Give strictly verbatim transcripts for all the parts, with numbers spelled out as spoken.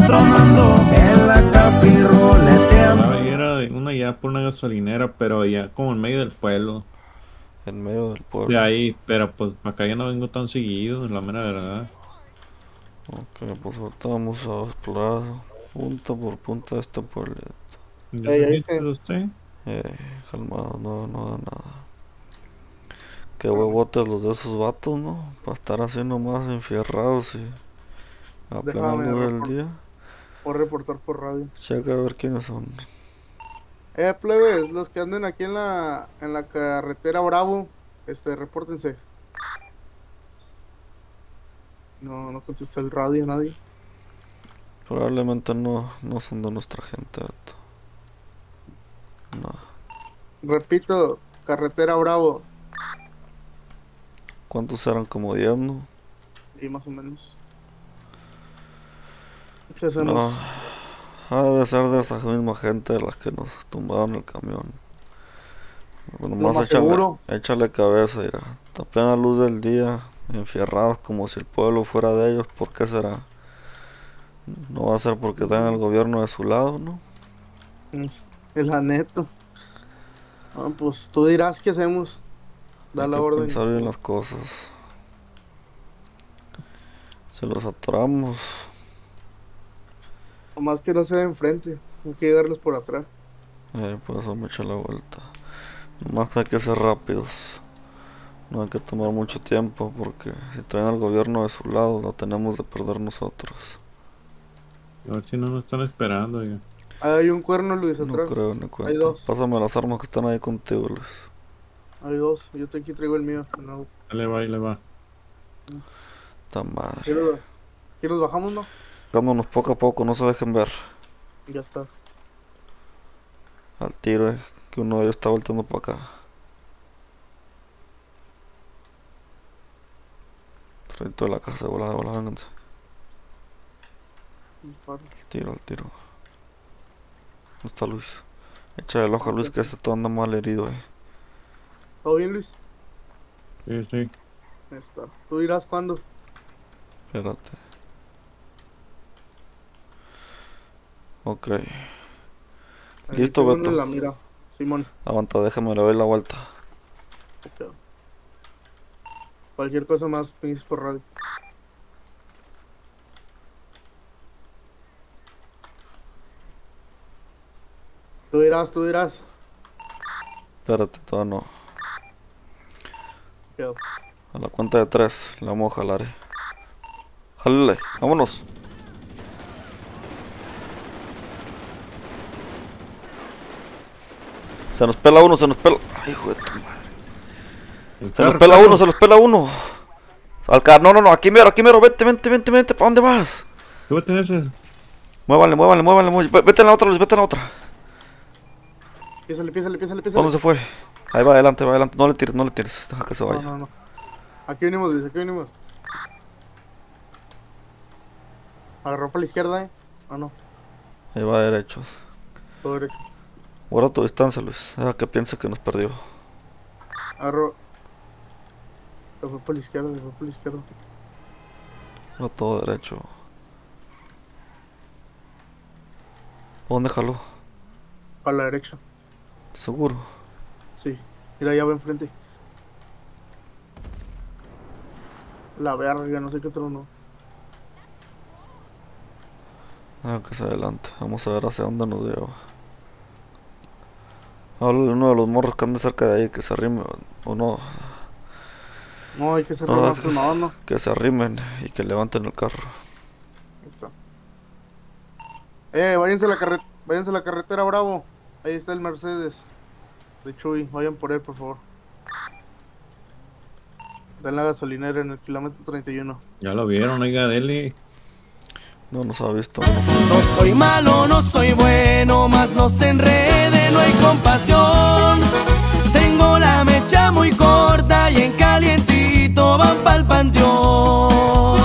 tronando en la capiroleteando. Era una ya por una gasolinera, pero ya como en medio del pueblo. En medio del De pueblo. ahí, pero pues acá ya no vengo tan seguido, la mera verdad. Ok, pues ahorita vamos a explorar punta por punta de este pueblo. ¿Ya Eh, se ya siente viste. usted? Eh, calmado, no, no da nada. Qué huevotes los de esos vatos, ¿no? Para estar así nomás enfierrados y a plena Déjame luz del repor- día. por reportar por radio. Checa a ver quiénes son. Eh, plebes, los que anden aquí en la, en la carretera Bravo, este, repórtense. No, no contesta el radio nadie. Probablemente no, no son de nuestra gente, vato. No. Repito, carretera Bravo. ¿Cuántos eran? Como diez, ¿no? Y más o menos. ¿Qué No. hacemos? Ha de ser de esa misma gente de las que nos tumbaron el camión. Bueno, Lo más más échale, seguro. échale cabeza, mira. A plena luz del día, enfierrados como si el pueblo fuera de ellos. ¿Por qué será? No va a ser porque tengan el gobierno de su lado, ¿no? Mm, El aneto. Ah, pues tú dirás qué hacemos. Da Hay la que orden. pensar bien las cosas. Si los atoramos, Nomás que no se de enfrente. Hay que llegarlos por atrás. eh, por eso me echo la vuelta. Nomás que hay que ser rápidos. No hay que tomar mucho tiempo porque si traen al gobierno de su lado, lo tenemos de perder nosotros. A ver si no nos están esperando ya. Hay un cuerno, Luis, No atrás. creo ni Hay cuenta. dos. Pásame las armas que están ahí contigo, Luis. Hay dos. Yo te aquí traigo el mío. No. Ahí le va, ahí le va. Ta madre. Aquí nos, aquí nos bajamos, ¿no? Vámonos poco a poco, no se dejen ver. Ya está. Al tiro, eh, que uno de ellos está volteando para acá. Trayito de la casa, de volada, de volada, vénganse. Disparo. Al tiro, al tiro. ¿Dónde está Luis? Echa el ojo a Luis que este todo anda mal herido, eh. ¿Todo bien, Luis? Sí, sí. Ya está. Tú dirás cuándo. Espérate. Ok. Ahí Listo, tengo uno Beto. en la mira. Simón. Aguanta, déjame le doy la vuelta. Ok. Cualquier cosa más, me dices por radio. Tú dirás, tú dirás. Espérate, todavía no. Quedó. A la cuenta de tres, la vamos a jalar, eh. Jálale, vámonos. Se nos pela uno, se nos pela. Ay, hijo de tu madre. El Se nos carro, pela carro. uno, se nos pela uno. Al car, no, no, no, aquí mero, aquí mero, vete, vete, vete, vete, ¿para dónde vas? Súbete en ese. Muévanle, muévanle, muévanle, muévanle. Vete en la otra, Luis, vete en la otra. Písale, písale, písale, písale. ¿Dónde se fue? Ahí va adelante, va adelante. No le tires, no le tires. Deja que se No, vaya. no, no. Aquí venimos, Luis, aquí venimos. Agarró para la izquierda, eh. Ah, no. Ahí va derechos. Todo derecho. Guarda tu distancia, Luis. Deja que piense que nos perdió. Agarró. Se fue por la izquierda, se fue por la izquierda. Va todo derecho. ¿Dónde jaló? Para la derecha. Seguro. Sí. Mira, ya va enfrente. La verga, no sé qué trono. Deja que se adelante. Vamos a ver hacia dónde nos lleva. Háblale a uno de los morros que ande cerca de ahí, que se arrime. O no. No, hay que ser No, más que- calmado, ¿no? Que se arrimen y que levanten el carro. Ahí está. Eh, váyanse a la carretera, váyanse a la carretera Bravo. Ahí está el Mercedes de Chuy. Vayan por él, por favor. Está en la gasolinera en el kilómetro treinta y uno. Ya lo vieron, oiga, dele. No nos ha visto. No soy malo, no soy bueno, más no se enrede, no hay compasión. Tengo la mecha muy corta y en calientito van pa'l panteón.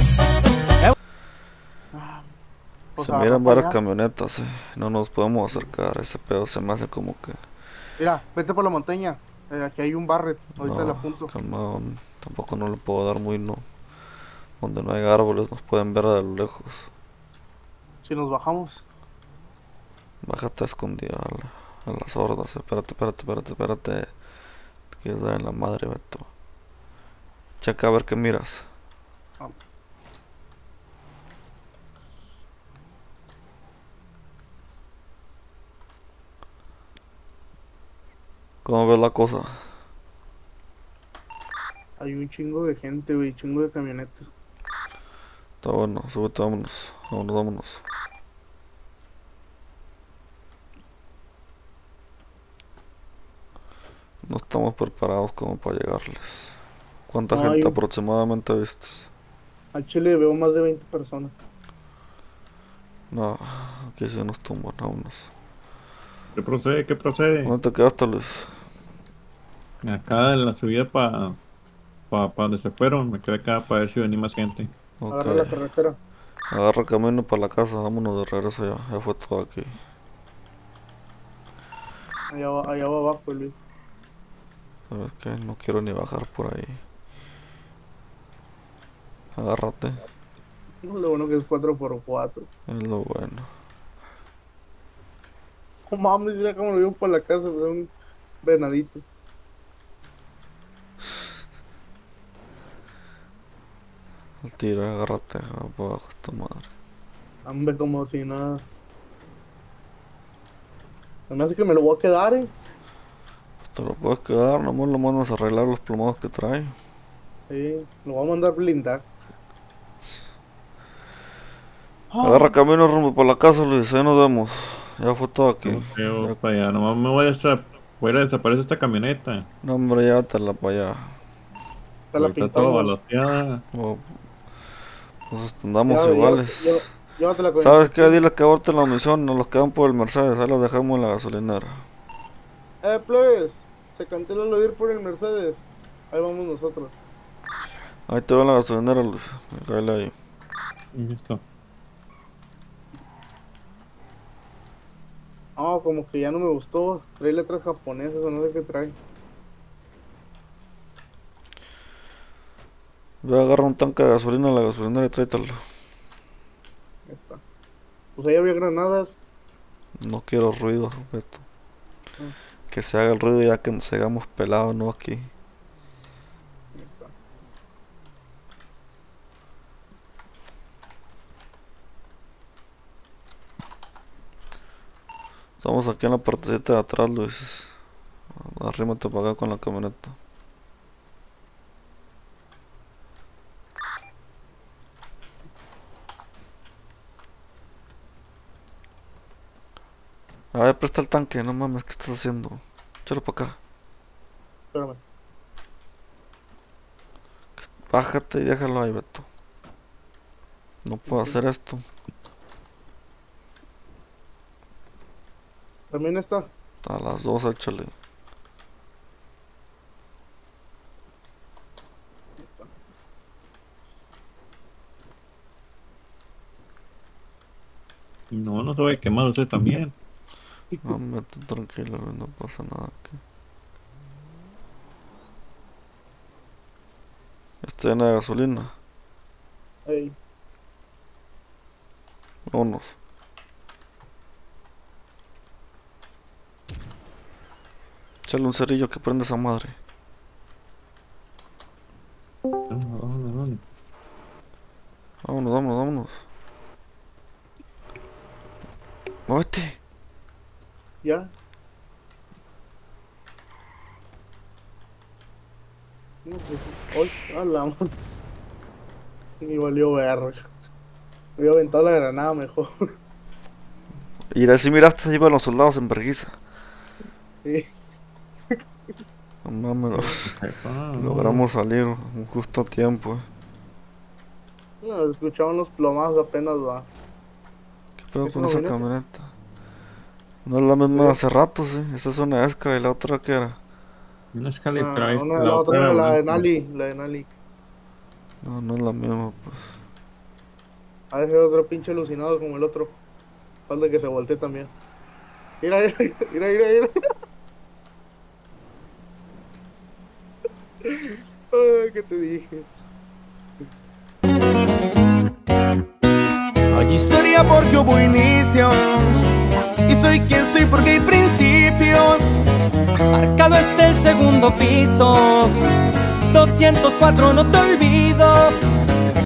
Pues Se agarró miran para varias allá. camionetas, eh. No nos podemos acercar. Ese pedo se me hace como que. Mira, vete por la montaña. Eh, aquí hay un Barret. Ahorita No, le apunto. calmado. Tampoco no le puedo dar muy no. Donde no hay árboles nos pueden ver a lo lejos. Si nos bajamos. Bájate escondida a, la, a las hordas. Espérate, espérate, espérate, espérate. Te quieres dar en la madre, Beto. Checa a ver qué miras. Ah. ¿Cómo ves la cosa? Hay un chingo de gente, güey, chingo de camionetas. Está bueno, súbete, vámonos. Vámonos, vámonos. No estamos preparados como para llegarles. ¿Cuánta No, gente hay- aproximadamente viste? Al chile veo más de veinte personas. No, aquí sí nos tumban, vámonos. ¿Qué procede? ¿Qué procede? ¿Dónde te quedaste, Luis? Acá en la subida para pa, pa donde se fueron. Me quedé acá para ver si venía más gente. Ok. Agarra la carretera. Agarra camino para la casa, vámonos de regreso ya. Ya fue todo aquí. Allá va, allá va abajo, Luis. ¿Sabes qué? No quiero ni bajar por ahí. Agárrate, No, lo bueno que es cuatro por cuatro. es lo bueno. No mames, mira cómo lo llevo para la casa, pues, un venadito. El tiro, agárrate, abajo esta madre. Hambre como si nada. Se me hace que me lo voy a quedar, eh. Te lo puedes quedar, nomás lo mandas a arreglar los plomados que trae. Sí, lo voy a mandar blindar. Agarra camino rumbo por la casa, Luis, ahí nos vemos. Ya fue todo aquí. No creo Ya- para allá. Nomás me voy a, desa- voy a desaparecer esta camioneta. No, hombre, llévatela para allá. Está la Ahorita toda pintamos. baloteada. O- Pues andamos Ya, iguales. lleva- lleva- Llévatela con ¿Sabes qué? Dile que aborten la misión, nos los quedan por el Mercedes, ahí los dejamos en la gasolinera. Eh, plebes, se cancela lo de ir por el Mercedes. Ahí vamos nosotros. Ahí te veo en la gasolinera, Luis. Cállale ahí. Listo. Ah, como que ya no me gustó. Trae letras japonesas o no sé qué trae. Ve a agarrar un tanque de gasolina en la gasolinera y tráetelo. Ahí está. Pues ahí había granadas. No quiero ruido, Beto. Ah. Que se haga el ruido ya que nos hagamos pelados, no aquí. Ahí está. Estamos aquí en la partecita de atrás, Luis. Arrímate para acá con la camioneta. A ver, presta el tanque, no mames, ¿qué estás haciendo? Échalo para acá. Espérame. Bájate y déjalo ahí, Beto. No puedo Ok. hacer esto. También está. A las dos, échale. Y no, no se vaya a quemar usted también. No, Beto, tranquilo, Luis, no pasa nada aquí. Está llena de gasolina. Ey. Vámonos. Échale un cerillo que prende esa madre. Vámonos, vámonos, vámonos. Vámonos, vámonos, vámonos. Muévete. ¿Ya? No, pues, hoy, a la man. Ni valió verga. Me había aventado la granada mejor. Y si miraste, ahí van los soldados en vergüenza. Sí. No mames, Jefa, no. logramos salir un justo a tiempo. eh. No, escuchaban los plomazos apenas va. ¿Qué pedo ¿Es con una esa camioneta? camioneta? No es la misma de Sí. hace rato, sí. Esa es una Esca y la otra que era. Una Scarlet Ah, Drive. una, la, otra era era la de blanca. Nali, la de Nali. No, no es la misma, pues. Ha de ser otro pinche alucinado como el otro. Falta que se voltee también. Mira, mira, mira, mira, mira. Ay, ¿qué te dije? Hay historia vida porque hubo inicio. Y soy quien soy porque hay principios. Marcado está el segundo piso. doscientos cuatro, no te olvido.